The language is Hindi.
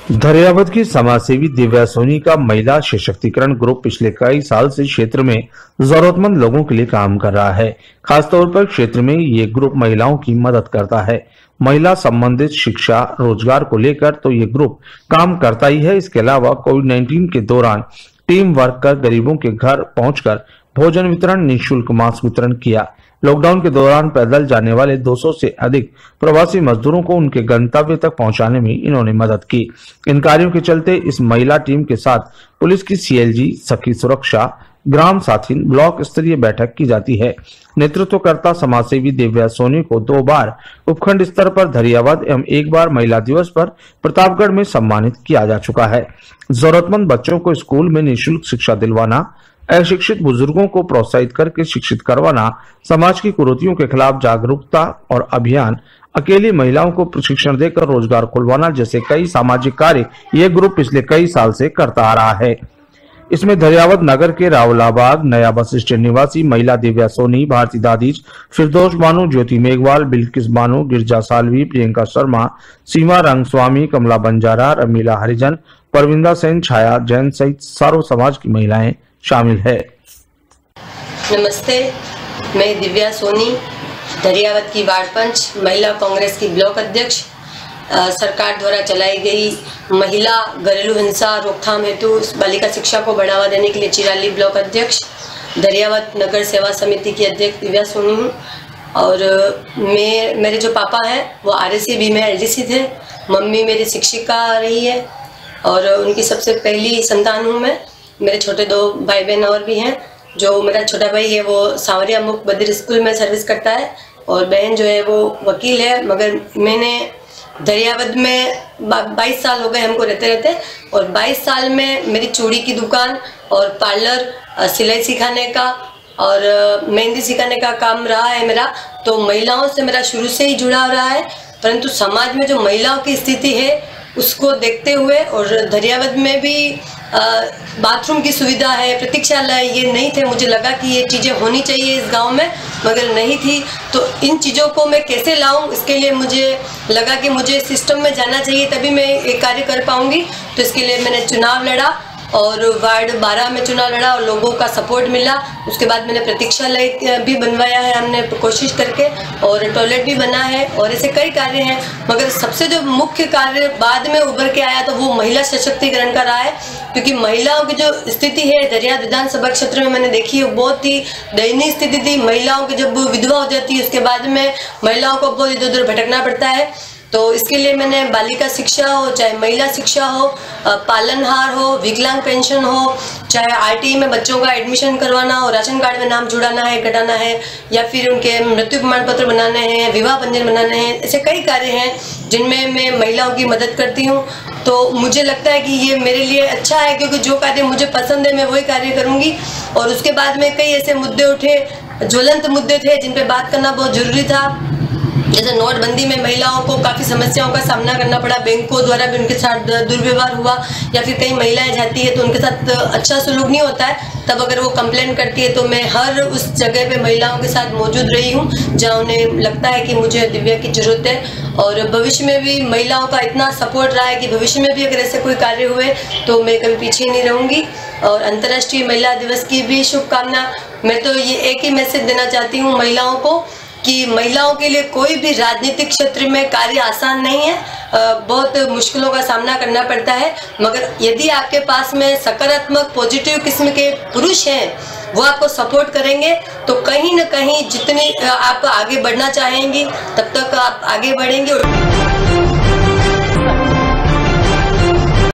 धरियावद की समाजसेवी दिव्या सोनी का महिला सशक्तिकरण ग्रुप पिछले कई साल से क्षेत्र में जरूरतमंद लोगों के लिए काम कर रहा है। खासतौर पर क्षेत्र में ये ग्रुप महिलाओं की मदद करता है। महिला संबंधित शिक्षा, रोजगार को लेकर तो ये ग्रुप काम करता ही है। इसके अलावा कोविड-19 के दौरान टीम वर्क कर गरीबों के घर पहुंचकर भोजन वितरण, निःशुल्क मास्क वितरण किया। लॉकडाउन के दौरान पैदल जाने वाले 200 से अधिक प्रवासी मजदूरों को उनके गंतव्य तक पहुंचाने में इन्होंने मदद की। इन कार्यों के चलते इस महिला टीम के साथ पुलिस की सीएलजी, सखी सुरक्षा, ग्राम साथी ब्लॉक स्तरीय बैठक की जाती है। नेतृत्वकर्ता समाजसेवी दिव्या सोनी को 2 बार उपखंड स्तर पर धरियावद एवं 1 बार महिला दिवस पर प्रतापगढ़ में सम्मानित किया जा चुका है। जरूरतमंद बच्चों को स्कूल में निःशुल्क शिक्षा दिलवाना, अशिक्षित बुजुर्गों को प्रोत्साहित करके शिक्षित करवाना, समाज की कुरीतियों के खिलाफ जागरूकता और अभियान, अकेली महिलाओं को प्रशिक्षण देकर रोजगार खुलवाना जैसे कई सामाजिक कार्य ये ग्रुप पिछले कई साल से करता आ रहा है। इसमें धरियावद नगर के रावलाबाग नया बस स्टैंड निवासी महिला दिव्या सोनी, भारती दादीज, फिरदौस बानो, ज्योति मेघवाल, बिल्किस बानो, गिरजा सालवी, प्रियंका शर्मा, सीमा रंगस्वामी, कमला बंजारा, रमीला हरिजन, परविंदा सेन, छाया जैन सहित सर्व समाज की महिलाएं शामिल है। नमस्ते, मैं दिव्या सोनी, धरियावद की वार्ड पंच, महिला कांग्रेस की ब्लॉक अध्यक्ष, सरकार द्वारा चलाई गई महिला घरेलू हिंसा रोकथाम हेतु बालिका शिक्षा को बढ़ावा देने के लिए चिराली ब्लॉक अध्यक्ष, धरियावद नगर सेवा समिति की अध्यक्ष दिव्या सोनी हूँ। और मेरे जो पापा हैं वो RSCB में LDC थे, मम्मी मेरी शिक्षिका रही है और उनकी सबसे पहली संतान हूँ मैं। मेरे छोटे 2 भाई बहन और भी हैं। जो मेरा छोटा भाई है वो सांवरिया मुख बद्र स्कूल में सर्विस करता है और बहन जो है वो वकील है। मगर मैंने धरियावद में 22 साल हो गए हमको रहते और 22 साल में मेरी चूड़ी की दुकान और पार्लर, सिलाई सिखाने का और मेहंदी सिखाने का काम रहा है मेरा। तो महिलाओं से मेरा शुरू से ही जुड़ाव रहा है, परंतु समाज में जो महिलाओं की स्थिति है उसको देखते हुए और धरियावद में भी बाथरूम की सुविधा है, प्रतीक्षालय ये नहीं थे। मुझे लगा कि ये चीज़ें होनी चाहिए इस गांव में, मगर नहीं थी। तो इन चीज़ों को मैं कैसे लाऊं, इसके लिए मुझे लगा कि मुझे सिस्टम में जाना चाहिए, तभी मैं ये कार्य कर पाऊंगी। तो इसके लिए मैंने चुनाव लड़ा और वार्ड 12 में चुनाव लड़ा और लोगों का सपोर्ट मिला। उसके बाद मैंने प्रतीक्षालय भी बनवाया है हमने कोशिश करके, और टॉयलेट भी बना है और ऐसे कई कार्य हैं। मगर सबसे जो मुख्य कार्य बाद में उभर के आया तो वो महिला सशक्तिकरण का रहा है, क्योंकि महिलाओं की जो स्थिति है धरियावद विधानसभा क्षेत्र में मैंने देखी है बहुत ही दयनीय स्थिति थी। महिलाओं की जब विधवा हो जाती है उसके बाद में महिलाओं को बहुत इधर उधर भटकना पड़ता है। तो इसके लिए मैंने बालिका शिक्षा हो, चाहे महिला शिक्षा हो, पालनहार हो, विकलांग पेंशन हो, चाहे RTI में बच्चों का एडमिशन करवाना हो, राशन कार्ड में नाम जुड़ाना है, घटाना है, या फिर उनके मृत्यु प्रमाण पत्र बनाने हैं, विवाह पंजीयन बनाने हैं, ऐसे कई कार्य हैं जिनमें मैं महिलाओं की मदद करती हूँ। तो मुझे लगता है कि ये मेरे लिए अच्छा है, क्योंकि जो कार्य मुझे पसंद है मैं वही कार्य करूँगी। और उसके बाद में कई ऐसे मुद्दे उठे, ज्वलंत मुद्दे थे जिन पर बात करना बहुत जरूरी था। जैसे नोटबंदी में महिलाओं को काफ़ी समस्याओं का सामना करना पड़ा, बैंकों द्वारा भी उनके साथ दुर्व्यवहार हुआ, या फिर कई महिलाएं जाती है तो उनके साथ अच्छा सलूक नहीं होता है, तब अगर वो कंप्लेन करती है तो मैं हर उस जगह पे महिलाओं के साथ मौजूद रही हूँ जहाँ उन्हें लगता है कि मुझे दिव्या की जरूरत है। और भविष्य में भी महिलाओं का इतना सपोर्ट रहा है कि भविष्य में भी अगर ऐसे कोई कार्य हुए तो मैं कभी पीछे नहीं रहूँगी। और अंतर्राष्ट्रीय महिला दिवस की भी शुभकामना। मैं तो ये एक ही मैसेज देना चाहती हूँ महिलाओं को कि महिलाओं के लिए कोई भी राजनीतिक क्षेत्र में कार्य आसान नहीं है, बहुत मुश्किलों का सामना करना पड़ता है। मगर यदि आपके पास में सकारात्मक पॉजिटिव किस्म के पुरुष हैं, वो आपको सपोर्ट करेंगे, तो कहीं ना कहीं जितनी आप आगे बढ़ना चाहेंगी तब तक आप आगे बढ़ेंगे।